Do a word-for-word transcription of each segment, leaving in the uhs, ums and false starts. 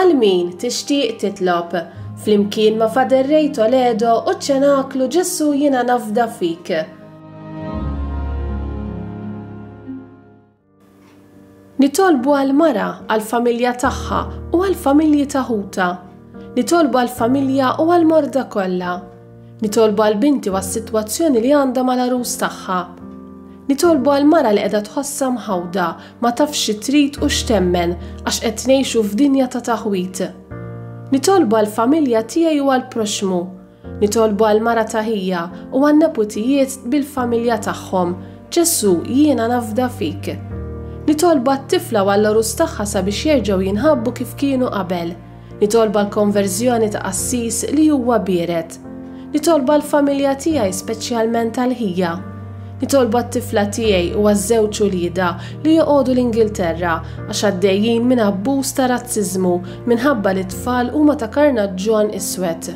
Għal min tixtieq titlob, flimkien ma' Fader Ray Toledo u ċenaklu Ġessu jiena nafda fik. Nitolbu għal-mara, għal-familja tagħha u għal-familji taħuta. Nitolbu għal-familja u għal-morda kollha. Nitolbu għal-binti u għas-sitwazzjoni li għandha mal-arus tagħha. Nitolbu għal-mara li qiegħda tħossha mħawda, ma tafx xi trid u x'temmen għax qed ngħixu f'dinja ta' taħwit. Nitolbu għal-familja tiegħi u għall-proxmu. Nitolbu għal-mara taħija u għan-neputijiet bil-familja tagħhom. Ġessu jiena nafda fik. Nitolbu għat-tifla u għall-arus tagħha sabiex jerġgħu jinħabbu kif kienu qabel. Nitolbu għall-konverżjoni ta' qassis li huwa bieret. Nitolbu għall-familja tiegħi speċjalment għall-ħija. Nitolbu għat-tifla tiegħi u għaż-żewġ ulieda li joqogħdu l-Ingilterra għax għaddejjin minn abbuż ta' razziżmu minħabba li t-tfal huma ta' karnaġġjon iswed.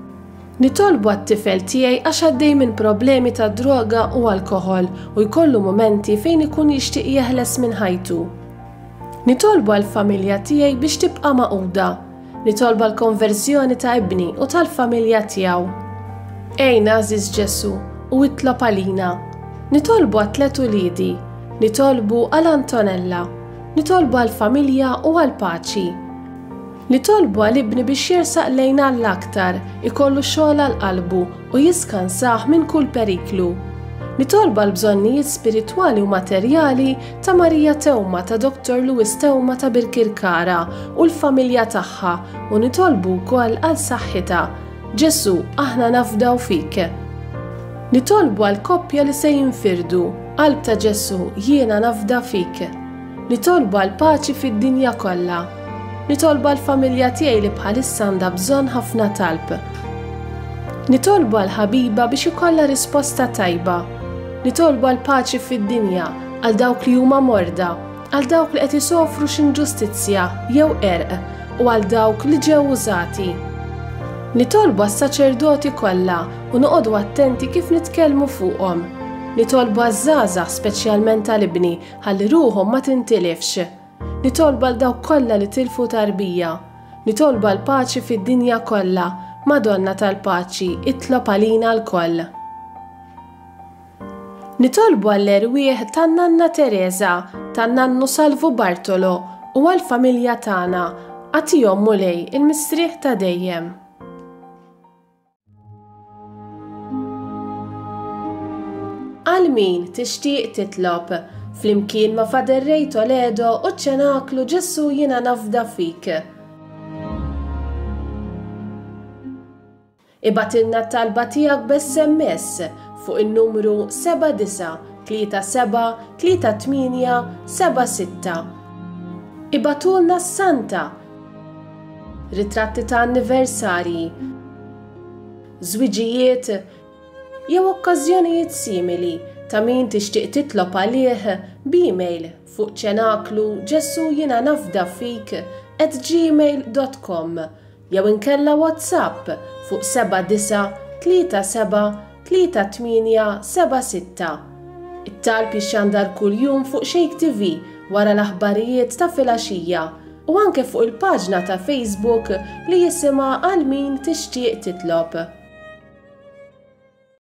Nitolbu għat-tifel tiegħi għax għaddej minn problemi ta' droga u alkoħol u jkollu momenti fejn ikun jixtieq jeħles minn ħajtu. Nitolbu għall-familja tiegħi biex tibqa' maquda. Nitolbu għall-konverżjoni ta' ibni u tal-familja tiegħu. Ejna Għażiż Ġessu u itlob għalina. Nitolbu għat-tlet uliedi. Nitolbu għall-Antonella. Nitolbu għall-familja u għall-paċi. Nitolbu għal-ibni biex jersaq lejna l-aktar, ikollu xogħol għal-qalbu u jiskansah minn kull periklu. Nitolbu għal-bżonnijiet spiritwali u materjali ta' Marija Tewma ta' Doktor Lewis Tewma ta' Birkirkara u l-familja tagħha u nitolbu wkoll għal-saħħitha. Ġessu aħna nafdaw fik. Nitolbu għal-koppja li se jinfirdu, qalb ta' Ġessu jiena nafda fik. Nitolbu għal-paċi fid-dinja kollha. Nitolbu għall-familja tiegħi li bħalissa għandha bżonn ħafna talb. Nitolbu għall-ħabiba biex ikollha risposta tajba. Nitolbu għall-paċi fid-dinja għal dawk li huma morda, għal dawk li qed isofru x'inġustizzja jew għerq u għal dawk li ġew użati. Nitolbu għas-saċerdoti kollha u noqogħdu attenti kif nitkellmu fuqhom. Nitolbu għaż-żgħażagħ speċjalment għall-ibni ħalli ruhom ma tintilifx. Nitolbu għal dawk kollha li tilfu tarbija. Nitolbu għal paċi fid-dinja kollha. Madonna tal-paċi, itlob għalina l-koll. Nitolbu għall-erwieħ tan-Nanna Teresa, tan-Nannu Salvo Bartolo u għall-familja tagħna. Għatihom mulej il-mistrieħ ta' dejjem. Għal min tixtieq titlob, flimkien ma' Fader Ray Toledo u ċenaklu Ġessu jiena nafda fik. Ibatilna t-talba tiegħek b'S M S fuq il-numru seba' disa' tlieta seba' tlieta tminja seba' sitta. Ibatulna s-Santa, ritratti ta' anniversarji, żwiġijiet jew okkażjonijiet simili ta' min tixtieq titlob għalih b'email fuq ċenaklu Ġessu jiena nafda fik at gmail dot com jew inkella WhatsApp fuq seba' disa' tlieta seba' tlieta tminja seba' sitta. It-talb jixxandar kuljum fuq Shake T V wara l-aħbarijiet ta' filgħaxija u anke fuq il-paġna ta' Facebook li jisimha Għal min tixtieq titlob.